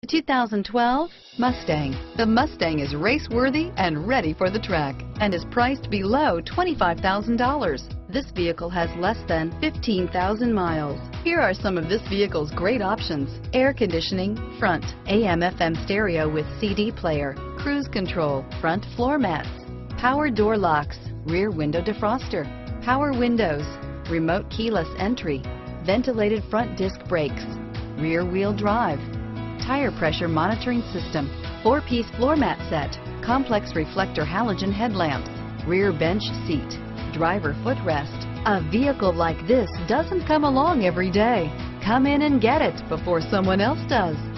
2012 Mustang. The Mustang is race-worthy and ready for the track and is priced below $25,000. This vehicle has less than 15,000 miles. Here are some of this vehicle's great options: air conditioning, front, AM/FM stereo with CD player, cruise control, front floor mats, power door locks, rear window defroster, power windows, remote keyless entry, ventilated front disc brakes, rear wheel drive, tire pressure monitoring system, 4-piece floor mat set, complex reflector halogen headlamps, rear bench seat, driver footrest. A vehicle like this doesn't come along every day. Come in and get it before someone else does.